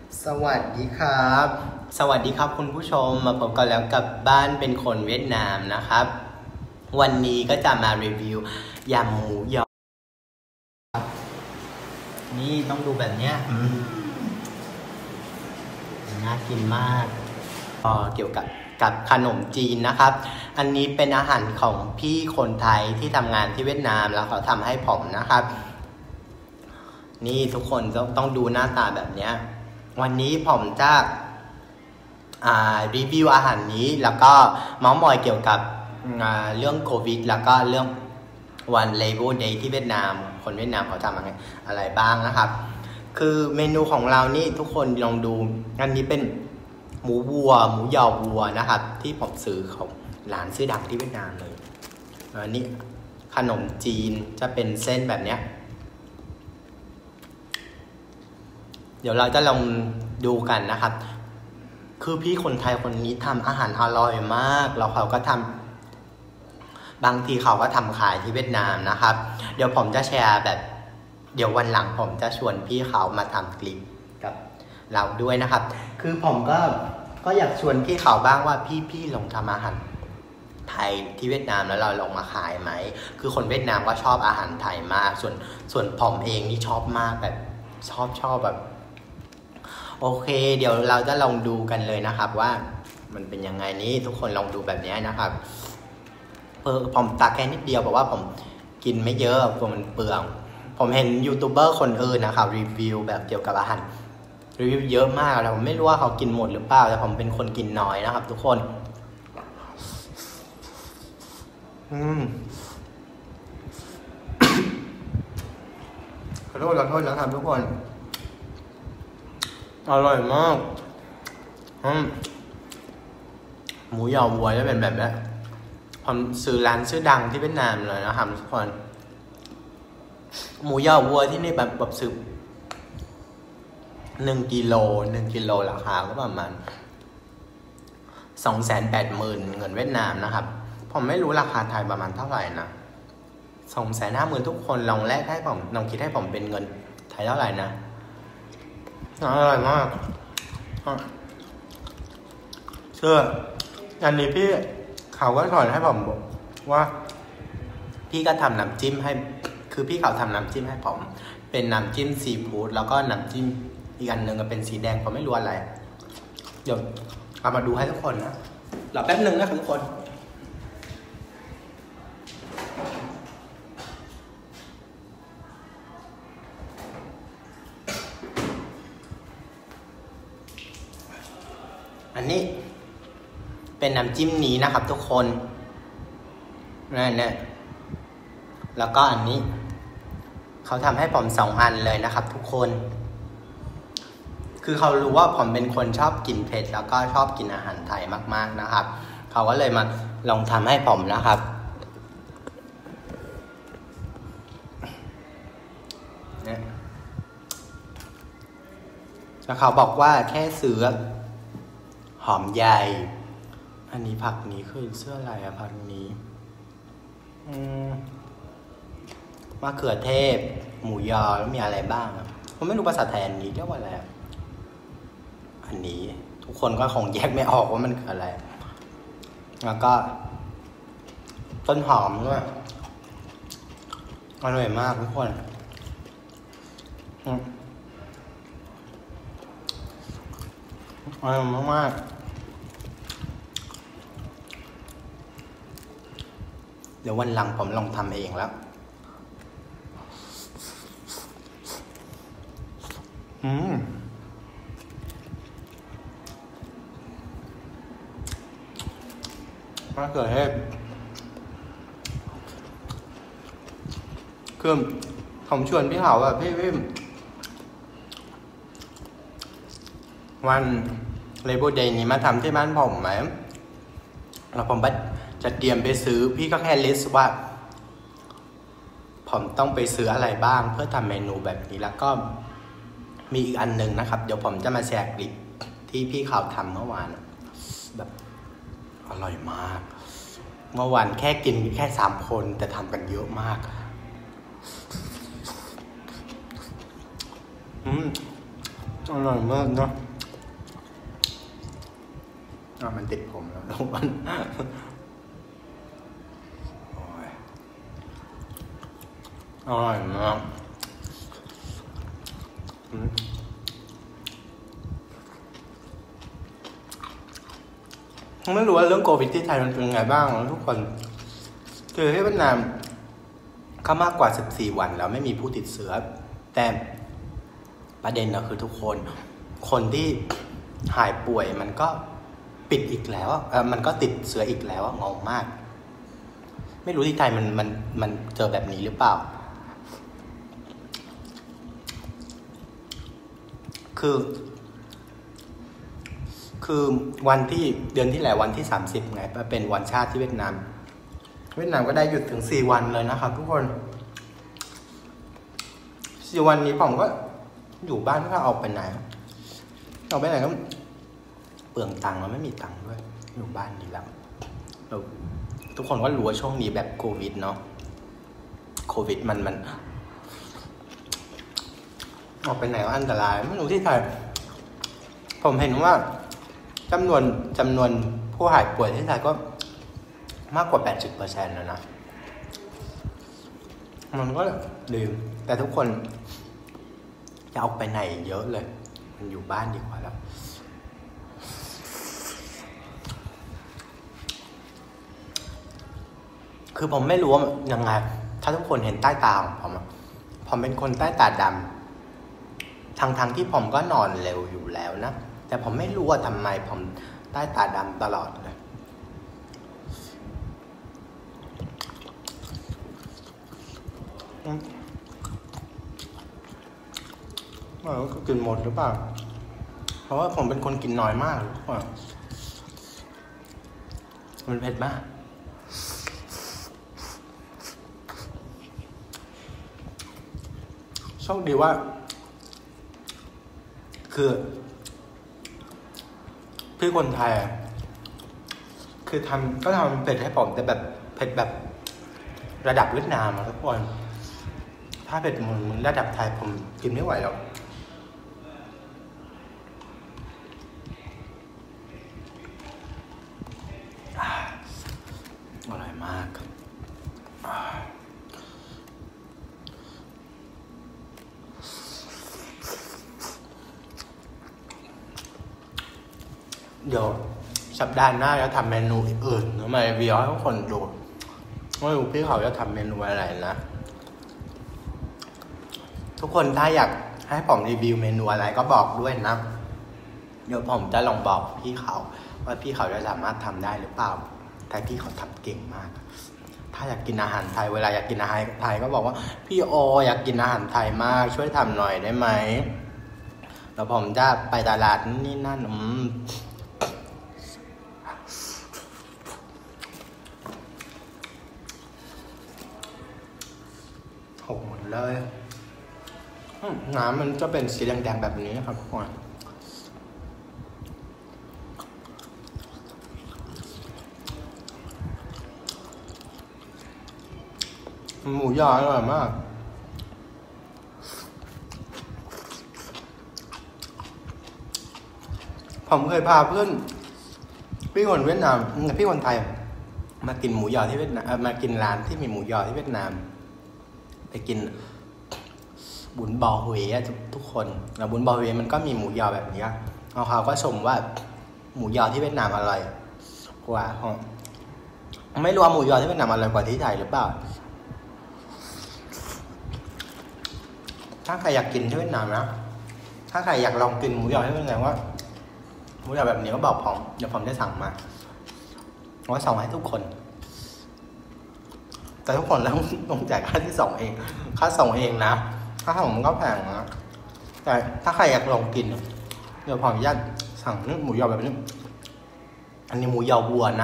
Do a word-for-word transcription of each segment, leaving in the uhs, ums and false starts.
สวัสดีครับสวัสดีครับคุณผู้ชมมาพบกันแล้วกับบ้านเป็นคนเวียดนามนะครับวันนี้ก็จะมารีวิวยำหมูยอนี่ต้องดูแบบเนี้ยน่ากินมากเกี่ยวกับกับขนมจีนนะครับอันนี้เป็นอาหารของพี่คนไทยที่ทำงานที่เวียดนามแล้วเขาทำให้ผมนะครับนี่ทุกคนต้องต้องดูหน้าตาแบบเนี้ยวันนี้ผมจะอ่ารีวิวอาหารนี้แล้วก็เมาส์มอยเกี่ยวกับเรื่องโควิดแล้วก็เรื่องวัน Labor Day ที่เวียดนามคนเวียดนามเขาทำอะไรอะไรบ้างนะครับคือเมนูของเรานี่ทุกคนลองดูอันนี้เป็นหมูวัวหมูยอวัวนะครับที่ผมซื้อของร้านซื้อดังที่เวียดนามเลยอันนี้ขนมจีนจะเป็นเส้นแบบเนี้ยเดี๋ยวเราจะลองดูกันนะครับคือพี่คนไทยคนนี้ทำอาหารอร่อยมากแล้วเขาก็ทำบางทีเขาก็ทำขายที่เวียดนามนะครับเดี๋ยวผมจะแชร์แบบเดี๋ยววันหลังผมจะชวนพี่เขามาทำคลิปกับเราด้วยนะครับคือผมก็ก็อยากชวนพี่เขาบ้างว่าพี่พี่ลองทำอาหารไทยที่เวียดนามแล้วเราลองมาขายไหมคือคนเวียดนามก็ชอบอาหารไทยมากส่วนส่วนผมเองนี่ชอบมากแบบชอบชอบแบบโอเคเดี๋ยวเราจะลองดูกันเลยนะครับว่ามันเป็นยังไงนี้ทุกคนลองดูแบบนี้นะครับเออผมตักแค่นิดเดียวบอกว่าผมกินไม่เยอะกลัวมันเปลืองผมเห็นยูทูบเบอร์คนอื่นนะครับรีวิวแบบเกี่ยวกับอาหารรีวิวเยอะมากแต่ผมไม่รู้ว่าเขากินหมดหรือเปล่าแต่ผมเป็นคนกินน้อยนะครับทุกคนอืม ขอโทษขอโทษนะครับทุกคนอร่อยมากอืมหมูยอวัวจะเป็นแบบนี้ผมซื้อร้านชื่อดังที่เวียดนามเลยนะครับทุกคนหมูยอวัวที่นี่แบบแบบซื้อหนึ่งกิโลหนึ่งกิโลราคาก็ประมาณสองแสนแปดหมื่นเงินเวียดนามนะครับผมไม่รู้ราคาไทยประมาณเท่าไหร่นะสองแสนห้าหมื่นทุกคนลองแลกให้ผมลองคิดให้ผมเป็นเงินไทยเท่าไหร่นะอร่อยมากเชื่ออันนี้พี่เขาก็สอนให้ผมบอกว่าพี่ก็ทำน้ำจิ้มให้คือพี่เขาทำน้ำจิ้มให้ผมเป็นน้ำจิ้มซีฟู้ดแล้วก็น้ำจิ้มอีกอันหนึ่งก็เป็นสีแดงผมไม่รู้อะไรเดี๋ยวเอามาดูให้ทุกคนนะรอแป๊บนึงนะครับทุกคนอันนี้เป็นน้ำจิ้มนี้นะครับทุกคนนั่นเนี่ยแล้วก็อันนี้เขาทำให้ผมสองอันเลยนะครับทุกคนคือเขารู้ว่าผมเป็นคนชอบกินเผ็ดแล้วก็ชอบกินอาหารไทยมากๆนะครับเขาก็เลยมาลองทำให้ผมนะครับเนี่ยแล้วเขาบอกว่าแค่ซื้อหอมใหญ่อันนี้ผักนี้คือเสื้ออะไรอะผักนี้อืมมะเขือเทศหมูยอแล้วมีอะไรบ้างผมไม่รู้ภาษาไทยอันนี้เรียกว่าอะไรอันนี้ทุกคนก็คงแยกไม่ออกว่ามันคืออะไรแล้วก็ต้นหอมด้วยอร่อยมากทุกคนอร่อยมากๆเดี๋ยววันหลังผมลองทำเองแล้วอืมมะเขือเทศคือผมชวนพี่เขาแบบพี่พี่วัน Labor Day นี้มาทำที่บ้านผมไหมแล้วผมจะเตรียมไปซื้อพี่ก็แค่ลิสต์ว่าผมต้องไปซื้ออะไรบ้างเพื่อทำเมนูแบบนี้แล้วก็มีอีกอันหนึ่งนะครับเดี๋ยวผมจะมาแชร์คลิปที่พี่เขาทำเมื่อวานแบบอร่อยมากเมื่อวานแค่กินแค่สามคนแต่ทำกันเยอะมากอืมอร่อยมากเนาะอ่ะมันติดผมแล้วทุกวันอร่อยมากไม่รู้ว่าเรื่องโควิดที่ไทยมันเป็นไงบ้างทุกคนคือที่เวียดนามเขามากกว่าสิบสี่วันแล้วไม่มีผู้ติดเชื้อแต่ประเด็นก็คือทุกคนคนที่หายป่วยมันก็ปิดอีกแล้วเออมันก็ติดเชื้ออีกแล้วงงมากไม่รู้ที่ไทยมันมันมันเจอแบบนี้หรือเปล่าคือคือวันที่เดือนที่แล้ววันที่สามสิบไงเป็นวันชาติที่เวียดนามเวียดนามก็ได้หยุดถึงสี่วันเลยนะครับทุกคนสี่วันนี้ผมก็อยู่บ้านไม่ออกไปไหนออกไปไหนก็เปลืองตังค์เราไม่มีตังค์ด้วยอยู่บ้านนี่แล้วทุกคนก็รู้ว่าช่วงนี้แบบโควิดเนาะโควิดมันมันออกไปไหนก็อันตรายไม่รู้ที่ไทยผมเห็นว่าจำนวนจำนวนผู้หายป่วยที่ไทยก็มากกว่า แปดสิบเปอร์เซ็นต์ แล้วนะมันก็ลืมแต่ทุกคนจะออกไปไหนเยอะเลยมันอยู่บ้านดีกว่าแล้วคือผมไม่รู้ว่ายังไงถ้าทุกคนเห็นใต้ตาของผมผมเป็นคนใต้ตาดำทั้งทั้งที่ผมก็นอนเร็วอยู่แล้วนะแต่ผมไม่รู้ว่าทำไมผมใต้ตาดำตลอดเลยไม่รู้กินหมดหรือเปล่าเพราะว่าผมเป็นคนกินน้อยมากมันเผ็ดมากโชคดีว่าคือพี่คนไทยคือทำก็ทำเผ็ดให้ผมแต่แบบเผ็ดแบบระดับเวียดนามทุกคนถ้าเผ็ดเหมือนระดับไทยผมกินไม่ไหวหรอกอร่อยมากเดี๋ยวสัปดาห์หน้าจะทำเมนูอื่นทำไมวิวให้ทุกคนดูไม่รู้พี่เขาจะทำเมนูอะไรนะทุกคนถ้าอยากให้ผมรีวิวเมนูอะไรก็บอกด้วยนะเดี๋ยวผมจะลองบอกพี่เขาว่าพี่เขาจะสามารถทำได้หรือเปล่าแต่พี่เขาทำเก่งมากถ้าอยากกินอาหารไทยเวลาอยากกินอาหารไทยก็บอกว่าพี่โออยากกินอาหารไทยมากช่วยทำหน่อยได้ไหมแล้วผมจะไปตลาดนี่นั่นอืมหกหมดเลยน้ำมันจะเป็นสีแดงๆแบบนี้ครับทุกคนหมูยออร่อยมากผมเคยพาเพื่อนพี่คนเวียดนามพี่คนไทยมากินหมูยอที่เวียดนามมากินร้านที่มีหมูยอที่เวียดนามไปกินบุญบอฮุยทุกคนแล้วบุญบอฮุยมันก็มีหมูยอแบบนี้เขาเขาก็ชมว่าหมูยอที่เวียดนามอร่อยกว่าไม่รู้ว่าหมูยอที่เวียดนามอร่อยกว่าที่ไทยหรือเปล่าถ้าใครอยากกินที่เวียดนามนะถ้าใครอยากลองกินหมูยอที่เวียดนามว่าหมูยอแบบนี้ก็บอกผมเดี๋ยวผมจะสั่งมาผมจะสั่งให้ทุกคนแต่ทุกคนแล้วต้องจ่ายค่าที่ส่งเองค่าส่งเองนะค่าส่งมันก็แพงนะแต่ถ้าใครอยากลองกินเดี๋ยวผมจะสั่งหมูยอแบบนี้อันนี้หมูยอวัวนะ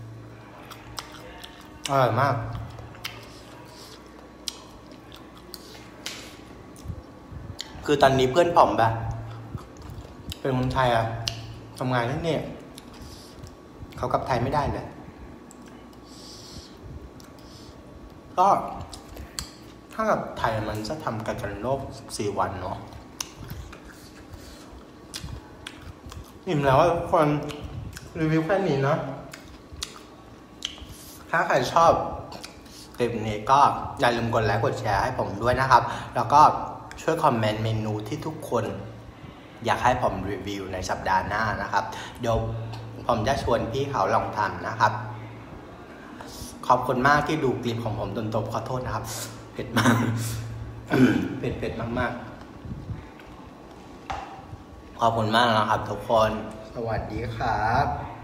อร่อยมากคือตอนนี้เพื่อนผมแบบเป็นคนไทยอะทำงานที่นี่เขากลับไทยไม่ได้เลยก็ถ้ากับไทยมันจะทำกันกันโลกสี่วันเนาะอิ่มแล้วทุกคนรีวิวแค่นี้เนาะถ้าใครชอบคลิปนี้ก็อย่าลืมกดไลค์กดแชร์ให้ผมด้วยนะครับแล้วก็ช่วยคอมเมนต์เมนูที่ทุกคนอยากให้ผมรีวิวในสัปดาห์หน้านะครับเดี๋ยวผมจะชวนพี่เขาลองทำนะครับขอบคุณมากที่ดูคลิปของผมจนจบขอโทษนะครับเผ็ดมาก เผ็ดเผ็ดมากๆขอบคุณมากนะครับทุกคนสวัสดีครับ